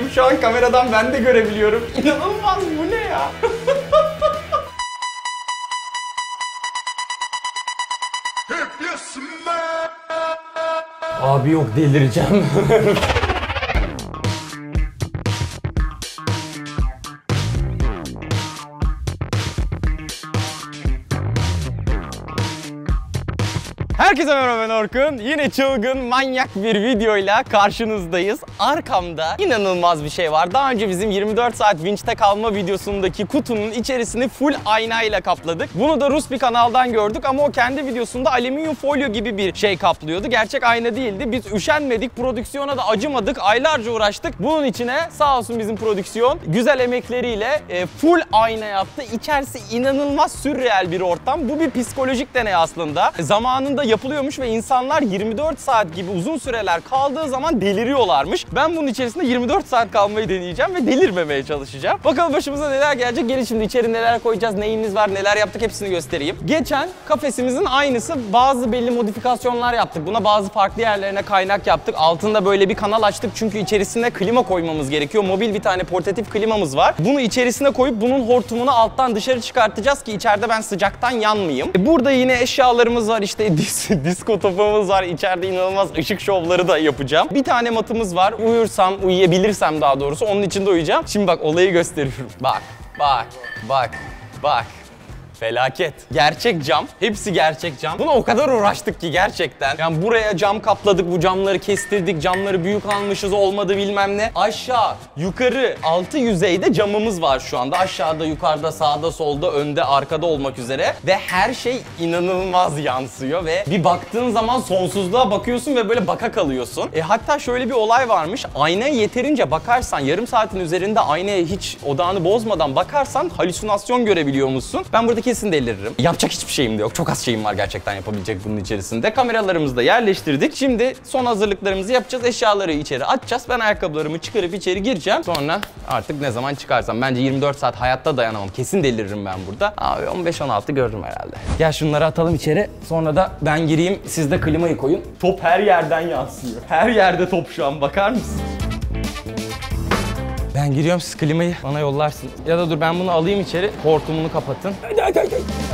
gibiyim. Şu an kameradan ben de görebiliyorum. İnanılmaz, bu ne ya? Abi yok, delireceğim. Herkese merhaba, ben Orkun. Yine çılgın, manyak bir videoyla karşınızdayız. Arkamda inanılmaz bir şey var. Daha önce bizim 24 saat vinçte kalma videosundaki kutunun içerisini full aynayla kapladık. Bunu da Rus bir kanaldan gördük ama o kendi videosunda alüminyum folyo gibi bir şey kaplıyordu. Gerçek ayna değildi. Biz üşenmedik, prodüksiyona da acımadık. Aylarca uğraştık. Bunun içine sağ olsun bizim prodüksiyon güzel emekleriyle full ayna yaptı. İçerisi inanılmaz sürreel bir ortam. Bu bir psikolojik deney aslında. Zamanında yapılıyormuş ve insanlar 24 saat gibi uzun süreler kaldığı zaman deliriyorlarmış. Ben bunun içerisinde 24 saat kalmayı deneyeceğim ve delirmemeye çalışacağım. Bakalım başımıza neler gelecek. Gelin şimdi içeri neler koyacağız, neyimiz var, neler yaptık hepsini göstereyim. Geçen kafesimizin aynısı, bazı belli modifikasyonlar yaptık. Buna bazı farklı yerlerine kaynak yaptık. Altında böyle bir kanal açtık çünkü içerisine klima koymamız gerekiyor. Mobil bir tane portatif klimamız var. Bunu içerisine koyup bunun hortumunu alttan dışarı çıkartacağız ki içeride ben sıcaktan yanmayayım. Burada yine eşyalarımız var, işte disko topumuz var. İçeride inanılmaz ışık şovları da yapacağım. Bir tane matımız var. Uyuyabilirsem daha doğrusu onun içinde uyuyacağım. Şimdi bak, olayı gösteriyorum. Bak. Felaket. Gerçek cam. Hepsi gerçek cam. Buna o kadar uğraştık ki gerçekten. Yani buraya cam kapladık, bu camları kestirdik, camları büyük almışız, olmadı bilmem ne. Aşağı, yukarı, altı yüzeyde camımız var şu anda. Aşağıda, yukarıda, sağda, solda, önde, arkada olmak üzere. Ve her şey inanılmaz yansıyor ve bir baktığın zaman sonsuzluğa bakıyorsun ve böyle baka kalıyorsun. Hatta şöyle bir olay varmış. Aynaya yeterince bakarsan, yarım saatin üzerinde aynaya hiç odağını bozmadan bakarsan halüsinasyon görebiliyor musun? Ben buradaki kesin deliririm. Yapacak hiçbir şeyim de yok. Çok az şeyim var gerçekten yapabilecek bunun içerisinde. Kameralarımızı da yerleştirdik. Şimdi son hazırlıklarımızı yapacağız. Eşyaları içeri atacağız. Ben ayakkabılarımı çıkarıp içeri gireceğim. Sonra artık ne zaman çıkarsam. Bence 24 saat hayatta dayanamam. Kesin deliririm ben burada. Abi 15-16 görürüm herhalde. Gel şunları atalım içeri. Sonra da ben gireyim. Siz de klimayı koyun. Top her yerden yansıyor. Her yerde top şu an. Bakar mısın? Ben giriyorum, siz klimayı bana yollarsın. Ya da dur, ben bunu alayım içeri, hortumunu kapatın. Hadi.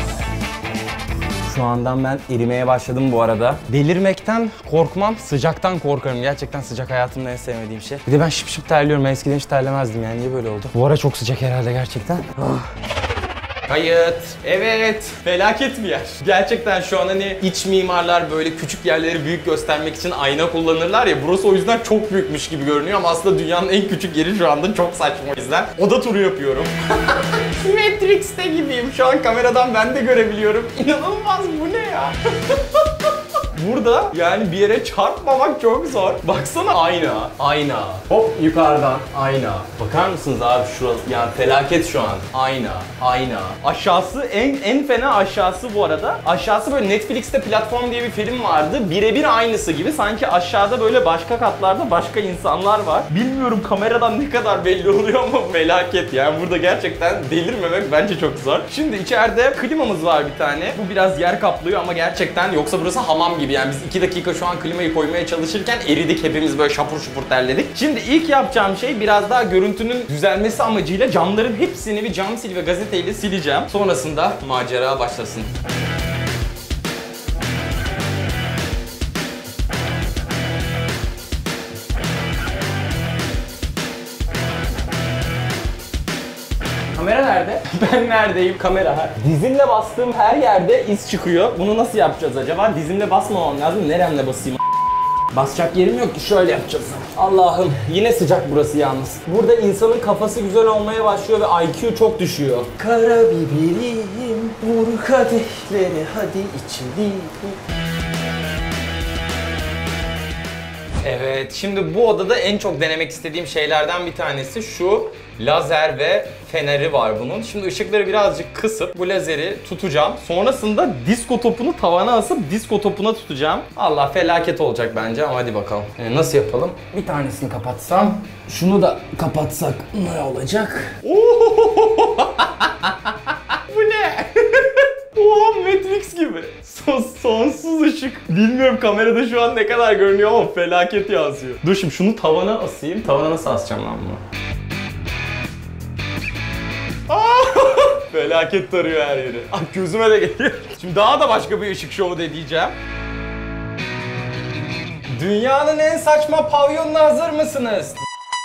Şu andan ben erimeye başladım bu arada. Delirmekten korkmam, sıcaktan korkarım. Gerçekten sıcak hayatımda en sevmediğim şey. Bir de ben şıp şıp terliyorum. Ben eskiden hiç terlemezdim yani. Niye böyle oldu? Bu ara çok sıcak herhalde gerçekten. Kayıt. Evet. Felaket bir yer. Gerçekten şu an hani iç mimarlar böyle küçük yerleri büyük göstermek için ayna kullanırlar ya. Burası o yüzden çok büyükmüş gibi görünüyor ama aslında dünyanın en küçük yeri şu anda, çok saçma o yüzden. Oda turu yapıyorum. Matrix'te gibiyim. Şu an kameradan ben de görebiliyorum. İnanılmaz, bu ne ya? Burada yani bir yere çarpmamak çok zor. Baksana, ayna. Hop yukarıdan ayna. Bakar mısınız abi şurası? Yani felaket şu an. Ayna. Aşağısı en fena aşağısı bu arada. Aşağısı böyle Netflix'te Platform diye bir film vardı. Birebir aynısı gibi. Sanki aşağıda böyle başka katlarda başka insanlar var. Bilmiyorum kameradan ne kadar belli oluyor ama felaket yani. Burada gerçekten delirmemek bence çok zor. Şimdi içeride klimamız var bir tane. Bu biraz yer kaplıyor ama gerçekten, yoksa burası hamam gibi. Yani biz 2 dakika şu an klimayı koymaya çalışırken eridik, hepimiz böyle şapur şupur terledik. Şimdi ilk yapacağım şey, biraz daha görüntünün düzelmesi amacıyla camların hepsini bir cam sil ve gazeteyle sileceğim. Sonrasında macera başlasın. Kamera nerede? Ben neredeyim? Kamera. Dizimle bastığım her yerde iz çıkıyor. Bunu nasıl yapacağız acaba? Dizimle basmamam lazım. Neremle basayım? Basacak yerim yok ki, şöyle yapacağız. Allah'ım, yine sıcak burası yalnız. Burada insanın kafası güzel olmaya başlıyor ve IQ çok düşüyor. Karabiberim, vur kadehleri, hadi içelim. Evet, şimdi bu odada en çok denemek istediğim şeylerden bir tanesi şu lazer ve feneri var bunun. Şimdi ışıkları birazcık kısıp bu lazeri tutacağım. Sonrasında disko topunu tavana asıp disko topuna tutacağım. Allah, felaket olacak bence ama hadi bakalım. Nasıl yapalım? Bir tanesini kapatsam, şunu da kapatsak ne olacak? Bu ne? Oha, Matrix gibi. Sonsuz ışık. Bilmiyorum kamerada şu an ne kadar görünüyor ama felaket yansıyor. Dur şimdi şunu tavana asayım. Tavana nasıl asacağım lan bunu? Felaket tarıyor her yeri. Ah, gözüme de geliyor. Şimdi daha da başka bir ışık şovu deneyeceğim. Dünyanın en saçma pavyonuna hazır mısınız?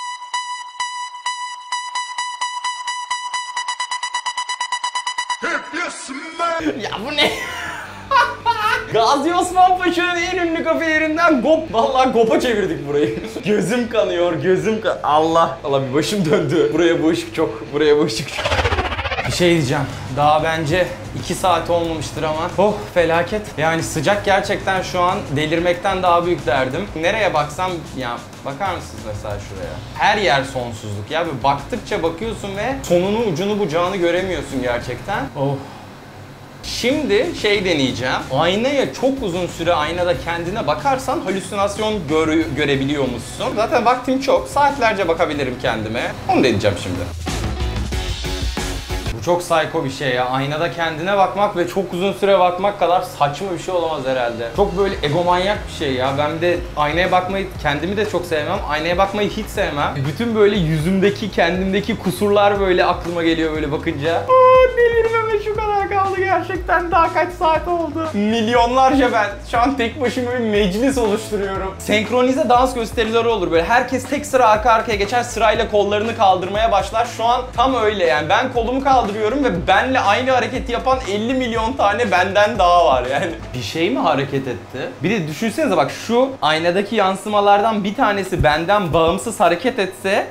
Ya bu ne? Gazi Osman Paşa'nın en ünlü kafelerinden GOP. Vallahi GOP'a çevirdik burayı. Gözüm kanıyor, Allah bir başım döndü. Buraya bu ışık çok, buraya bu ışık çok. Bir şey diyeceğim. Daha bence 2 saat olmamıştır ama. Oh felaket. Yani sıcak gerçekten şu an delirmekten daha büyük derdim. Nereye baksam ya bakar mısınız mesela şuraya? Her yer sonsuzluk ya. Böyle baktıkça bakıyorsun ve sonunu ucunu bucağını göremiyorsun gerçekten. Oh. Şimdi şey deneyeceğim. Aynaya çok uzun süre aynada kendine bakarsan halüsinasyon görebiliyormuşsun. Zaten vaktim çok. Saatlerce bakabilirim kendime. Onu deneyeceğim şimdi. Bu çok psycho bir şey ya. Aynada kendine bakmak ve çok uzun süre bakmak kadar saçma bir şey olamaz herhalde. Çok böyle egomanyak bir şey ya. Ben de aynaya bakmayı, kendimi de çok sevmem. Aynaya bakmayı hiç sevmem. Bütün böyle yüzümdeki, kendimdeki kusurlar böyle aklıma geliyor böyle bakınca. Delirmeme şu kadar kaldı gerçekten. Daha kaç saat oldu? Milyonlarca ben. Şu an tek başıma bir meclis oluşturuyorum. Senkronize dans gösterileri olur böyle. Herkes tek sıra arka arkaya geçer, sırayla kollarını kaldırmaya başlar. Şu an tam öyle yani. Ben kolumu kaldırıyorum ve benle aynı hareketi yapan 50 milyon tane benden daha var yani. Bir şey mi hareket etti? Bir de düşünsenize bak şu aynadaki yansımalardan bir tanesi benden bağımsız hareket etse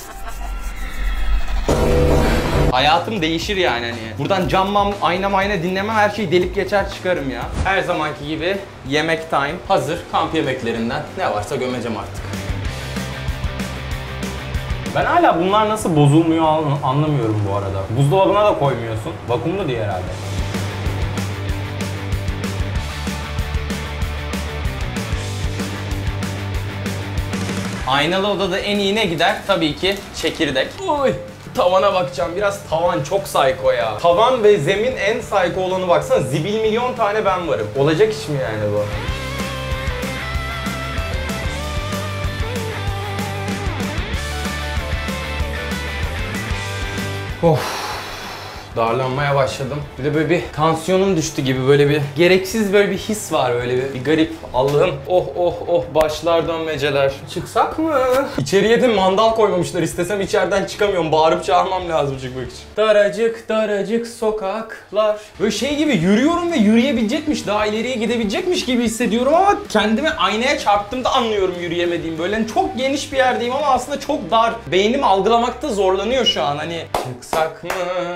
hayatım değişir yani hani. Buradan cammam, ayna dinlemem, her şeyi delip geçer çıkarım ya. Her zamanki gibi yemek time hazır. Kamp yemeklerinden ne varsa gömeceğim artık. Ben hala bunlar nasıl bozulmuyor anlamıyorum bu arada. Buzdolabına da koymuyorsun. Vakumlu diye herhalde. Aynalı odada en iyi ne gider? Tabii ki çekirdek. Oy! Tavana bakacağım. Biraz tavan çok psycho ya. Tavan ve zemin en psycho olanı baksana. Zibil milyon tane ben varım. Olacak iş mi yani bu? Of. Darlanmaya başladım. Bir de böyle bir tansiyonum düştü gibi, böyle bir gereksiz böyle bir his var, böyle bir garip. Allah'ım. Oh başlar dönmeceler. Çıksak mı? İçeriye de mandal koymamışlar. İstesem içeriden çıkamıyorum. Bağırıp çağırmam lazım çıkmak için. Daracık sokaklar. Böyle şey gibi yürüyorum ve yürüyebilecekmiş, daha ileriye gidebilecekmiş gibi hissediyorum ama kendimi aynaya çarptığımda anlıyorum yürüyemediğim. Böyle hani çok geniş bir yerdeyim ama aslında çok dar. Beynim algılamakta zorlanıyor şu an. Hani çıksak mı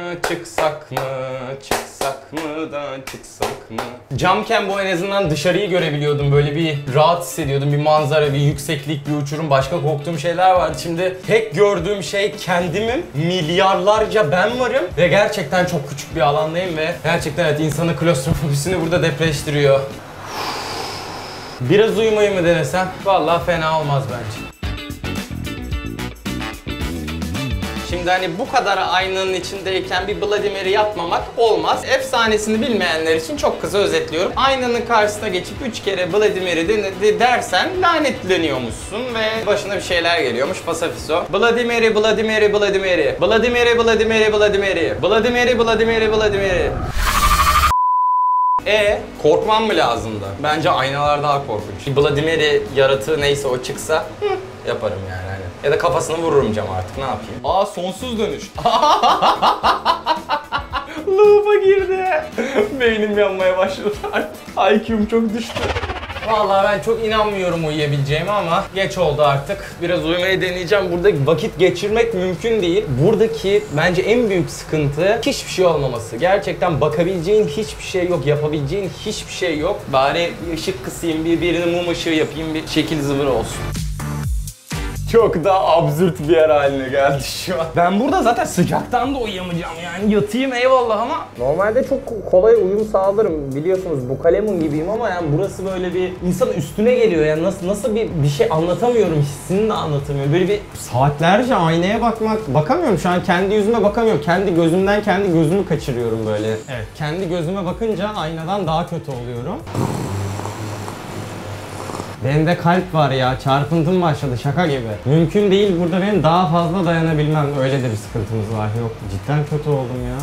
çıksak mı? Camken bu en azından dışarıyı görebiliyordum. Böyle bir rahat hissediyordum. Bir manzara, bir yükseklik, bir uçurum. Başka korktuğum şeyler vardı. Şimdi tek gördüğüm şey kendimim. Milyarlarca ben varım. Ve gerçekten çok küçük bir alandayım ve gerçekten evet insanın klostrofobisini burada depreştiriyor. Biraz uyumayı mı denesem? Vallahi fena olmaz bence. Şimdi hani bu kadar aynanın içindeyken bir Bloody Mary yapmamak olmaz. Efsanesini bilmeyenler için çok kısa özetliyorum. Aynanın karşısına geçip 3 kere Bloody Mary dersen lanetleniyormuşsun ve başına bir şeyler geliyormuş pasafiso. Bloody Mary, Bloody Mary, Bloody Mary. Bloody Mary, Bloody Mary, Bloody Mary. Bloody Mary, Bloody Mary, Bloody Mary. Korkmam mı lazımdı? Bence aynalar daha korkunç. Bloody Mary yaratığı neyse o çıksa yaparım yani hani. Ya da kafasını vururum cam artık, ne yapayım? Sonsuz dönüş. Loop'a girdi. Beynim yanmaya başladı artık. IQ'm çok düştü. Vallahi ben çok inanmıyorum uyuyabileceğime ama geç oldu artık. Biraz uyumayı deneyeceğim. Burada vakit geçirmek mümkün değil. Buradaki bence en büyük sıkıntı hiçbir şey olmaması. Gerçekten bakabileceğin hiçbir şey yok, yapabileceğin hiçbir şey yok. Bari ışık kısayım, birini mum ışığı yapayım, bir şekil zıvır olsun. Çok daha absürt bir yer haline geldi şu an. Ben burada zaten sıcaktan da uyuyamayacağım yani yatayım eyvallah ama. Normalde çok kolay uyum sağlarım biliyorsunuz bu kalemun gibiyim ama yani burası böyle bir insanın üstüne geliyor yani nasıl bir şey anlatamıyorum hissini de anlatamıyorum. Böyle bir saatlerce aynaya bakamıyorum şu an kendi yüzüme bakamıyorum. Kendi gözümden kendi gözümü kaçırıyorum böyle. Evet kendi gözüme bakınca aynadan daha kötü oluyorum. Benim de kalp var ya, çarpıntım başladı şaka gibi. Mümkün değil burada benim daha fazla dayanabilmem. Öyle de bir sıkıntımız var. Yok cidden kötü oldum ya.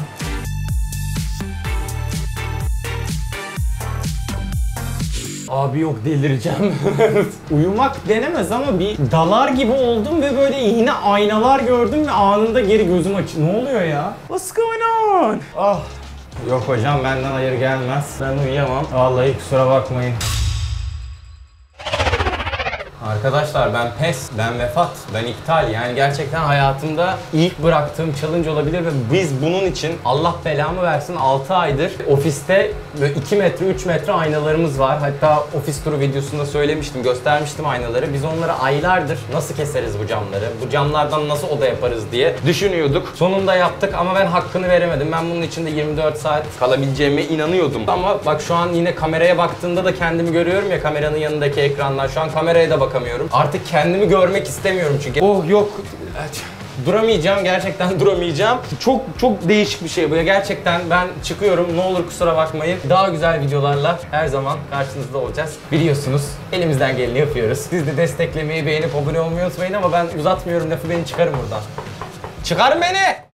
Abi yok delireceğim. Uyumak denemez ama bir dalar gibi oldum ve böyle yine aynalar gördüm ve anında geri gözüm açıldı. Ne oluyor ya? What's going on? Ah. Yok hocam benden hayır gelmez. Ben uyuyamam. Vallahi kusura bakmayın. Arkadaşlar ben pes, ben vefat, ben iptal. Yani gerçekten hayatımda ilk bıraktığım challenge olabilir ve biz bunun için Allah belamı versin 6 aydır ofiste böyle 2 metre 3 metre aynalarımız var. Hatta ofis turu videosunda söylemiştim, göstermiştim aynaları. Biz onları aylardır nasıl keseriz bu camları, bu camlardan nasıl oda yaparız diye düşünüyorduk. Sonunda yaptık ama ben hakkını veremedim. Ben bunun içinde 24 saat kalabileceğime inanıyordum. Ama bak şu an yine kameraya baktığımda da kendimi görüyorum ya kameranın yanındaki ekrandan. Şu an kameraya da bakamıyorum. Artık kendimi görmek istemiyorum çünkü. Oh yok. Duramayacağım, gerçekten duramayacağım. Çok değişik bir şey bu ya. Gerçekten ben çıkıyorum. Ne olur kusura bakmayın. Daha güzel videolarla her zaman karşınızda olacağız. Biliyorsunuz elimizden geleni yapıyoruz. Siz de desteklemeyi, beğenip abone olmayı unutmayın ama ben uzatmıyorum lafı, beni çıkarın buradan. Çıkarın beni!